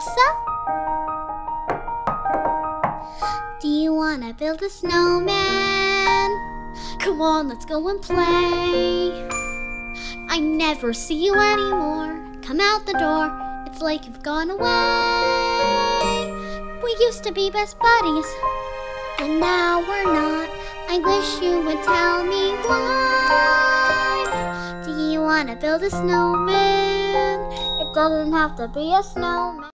Elsa? Do you wanna build a snowman? Come on, let's go and play. I never see you anymore. Come out the door, it's like you've gone away. We used to be best buddies, and now we're not. I wish you would tell me why. Do you wanna build a snowman? It doesn't have to be a snowman.